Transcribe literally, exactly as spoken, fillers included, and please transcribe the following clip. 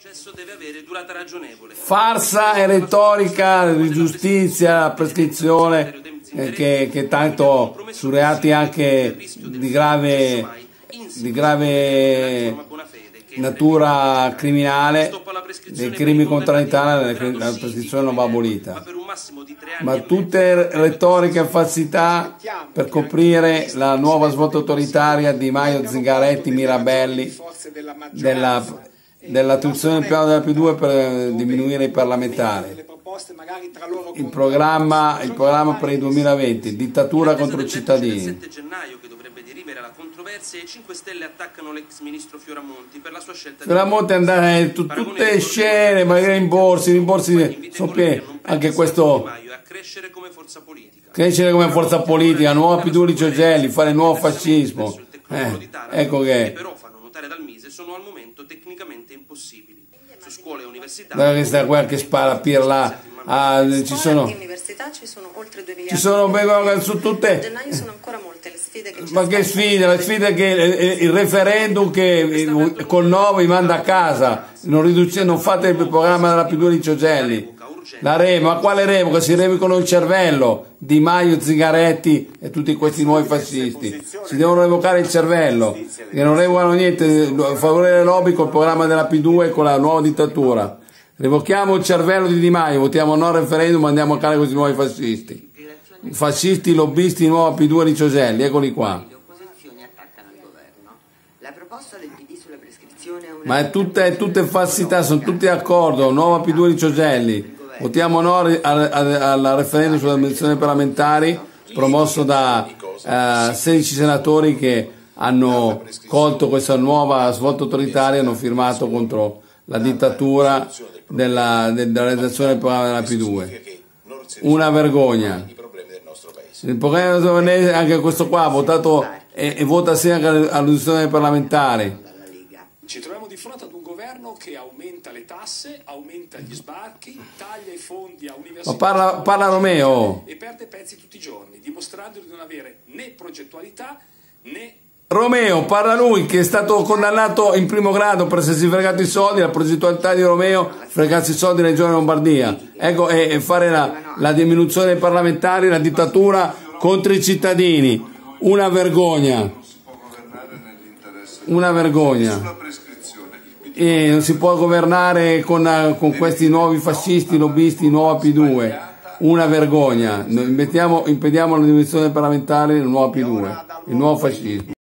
Farsa e retorica di giustizia, prescrizione, eh, che, che tanto su reati anche di grave, di grave natura criminale, dei crimini contro l'Italia, la prescrizione non va abolita. Ma tutte retoriche e falsità per coprire la nuova svolta autoritaria di Maio, Zingaretti, Mirabelli, della, dell'attuazione del piano della P due per diminuire i parlamentari. Il programma, il programma per il duemilaventi, dittatura contro i cittadini. I cinque Stelle attaccano l'ex ministro Fioramonti per la sua scelta di Fioramonti andare tutte scene, magari rimborsi, rimborsi sono pieni, anche questo crescere come forza politica, crescere come forza politica, nuova P due Licio Gelli, fare nuovo fascismo, eh, ecco che però fanno notare dal Mise sono al momento tecnicamente impossibili. Su scuole e università guarda che sta qua che spara Pirla. Ah, ci sono ci sono oltre due ci sono miliardi su tutte gennaio sono ancora molte le sfide che ma che sfide, la sfida è che il referendum che col no vi manda a casa, non, riduce, non fate il programma della P due Licio Gelli, la Remo, ma quale Remo? Che si revocano il cervello, Di Maio, Zingaretti e tutti questi nuovi fascisti, si devono revocare il cervello, che non revocano niente, a favore delle lobby col programma della P due e con la nuova dittatura. Revochiamo il cervello di Di Maio, votiamo no al referendum, andiamo a casa questi nuovi fascisti. Fascisti, lobbisti, nuova P due Licio Gelli, eccoli qua. Ma è tutte, è tutte falsità, sono tutti d'accordo, nuova P due Licio Gelli. Votiamo no al, al, al referendum sulle amministrazioni parlamentari, promosso da eh, sedici senatori che hanno colto questa nuova svolta autoritaria e hanno firmato contro la dittatura della, della realizzazione del programma della P due. Una vergogna. Il programma anche questo qua ha votato e, e vota sì anche all'audizione parlamentare. Ci troviamo di fronte ad un governo che aumenta le tasse, aumenta gli sbarchi, taglia i fondi a università. Ma parla, parla Romeo. E perde pezzi tutti i giorni, dimostrando di non avere né progettualità né. Romeo, parla lui che è stato condannato in primo grado per essersi fregato i soldi, la progettualità di Romeo, fregarsi i soldi nella regione Lombardia, ecco, e, e fare la, la diminuzione dei parlamentari, la dittatura contro i cittadini, una vergogna, una vergogna, e non si può governare con, con questi nuovi fascisti, lobbisti, nuova P due, una vergogna, impediamo, impediamo la diminuzione parlamentare, la nuova P due, il nuovo fascismo.